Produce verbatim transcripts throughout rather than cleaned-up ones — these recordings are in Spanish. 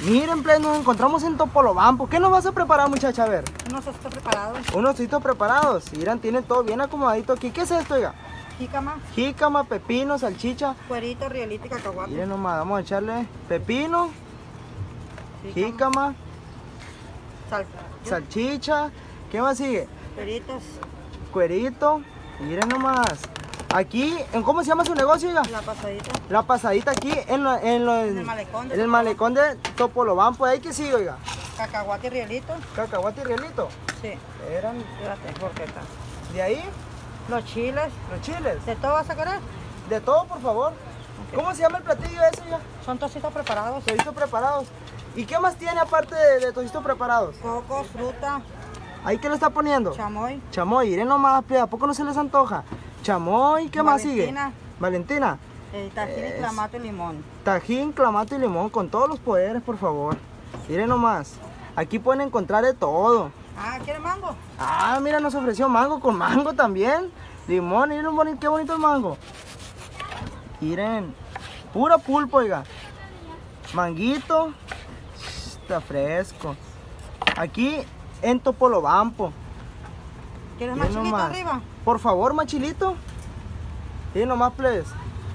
Miren, pues, nos encontramos en Topolobampo. ¿Qué nos vas a preparar, muchacha? A ver. Unos ositos preparados. Unos ositos preparados. Miren, tienen todo bien acomodadito aquí. ¿Qué es esto, oiga? Jícama, Jícama, pepino, salchicha. cuerito, rielito y cacahuate. Miren nomás, vamos a echarle pepino, jícama, Sal, salchicha. ¿Qué más sigue? cueritos, Cuerito. Miren nomás. Aquí, ¿en cómo se llama su negocio, oiga? la pasadita. La pasadita aquí en, lo- en, lo- En el malecón de en el malecón de Topolobampo. ¿Ahí qué sigue, oiga? Cacahuate y rielito. Cacahuate y rielito. Sí. Eran Espérate, porque está. de ahí Los chiles. los chiles. ¿De todo vas a querer? De todo, por favor. Ok. ¿Cómo se llama el platillo ese, oiga? Son tocitos preparados. Tocitos preparados. ¿Y qué más tiene aparte de, de tocitos preparados? Cocos, fruta, ¿Ahí qué le está poniendo? chamoy, Chamoy, miren nomás, ¿a poco no se les antoja? Chamoy, ¿qué más sigue? Valentina. Valentina. eh, tajín Es- y clamato y limón. Tajín, clamato y limón con todos los poderes, por favor. Miren nomás. Aquí pueden encontrar de todo. Ah, ¿quiere mango? Ah, mira, nos ofreció mango con mango también. Limón, miren boni- qué bonito el mango. Miren, pura pulpo, oiga. Manguito. Está fresco. Aquí en Topolobampo. ¿Quieres más Miren chilito nomás. arriba? Por favor, machilito. Miren nomás, please.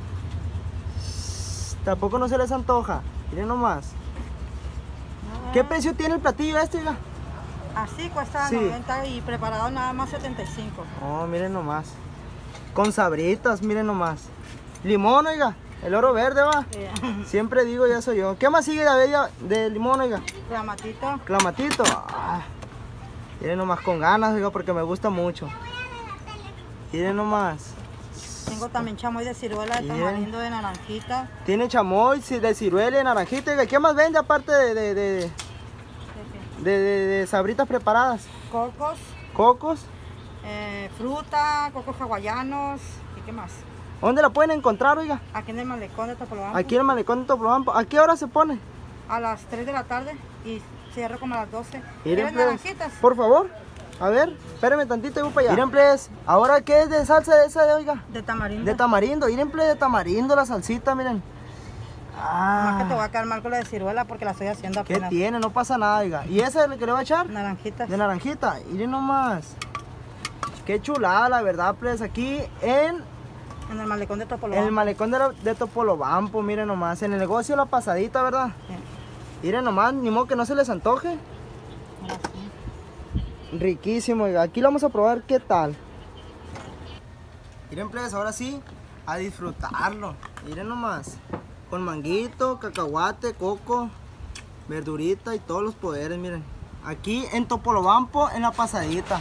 Tampoco no se les antoja. Miren nomás. ¿Qué precio tiene el platillo este, oiga? Así cuesta Sí. noventa y preparado nada más setenta y cinco. Oh, miren nomás. Con sabritas, miren nomás. Limón, oiga. El oro verde, va. Eh, Siempre digo, ya soy yo. ¿Qué más sigue de, bella- de limón, oiga? clamatito. Clamatito. Ah, miren nomás con ganas, oiga, porque me gusta mucho. Miren nomás. Tengo también chamoy de ciruela, de Bien. tamarindo, de naranjita. Tiene chamoy ci- de ciruela y naranjita. Oiga, ¿qué más vende aparte de, de, de, de- de- de- de sabritas preparadas? Cocos, Cocos. eh, fruta, cocos hawaianos. ¿Y qué más? ¿Dónde la pueden encontrar, oiga? Aquí en el malecón de Topolobampo. Aquí en el malecón de Topolobampo. ¿A qué hora se pone? A las tres de la tarde y cierro como a las doce. Miren, ¿Quieres pues, naranjitas? por favor. A ver, espérenme tantito y voy para allá. Miren, pues, ¿ahora qué es de salsa de esa, oiga? De tamarindo. De tamarindo. Miren, pues, de tamarindo la salsita, miren. Más que te Ah, va a quedar mal con la de ciruela porque la estoy haciendo ¿qué apenas. tiene? No pasa nada, oiga. ¿Y esa es la que le va a echar? Naranjitas. De naranjita. Miren nomás. Qué chulada, la verdad, pues, aquí en En el malecón de el Topolobampo. malecón de, la- de Topolobampo, miren nomás. En el negocio La Pasadita, ¿verdad? Sí. Miren nomás, ni modo que no se les antoje. Ahora sí. Riquísimo, oiga. Aquí lo vamos a probar qué tal. Miren, pues, ahora sí, a disfrutarlo. Miren nomás. Con manguito, cacahuate, coco, verdurita y todos los poderes, miren. Aquí en Topolobampo, en La Pasadita.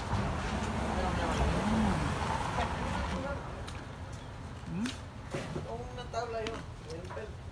Mm.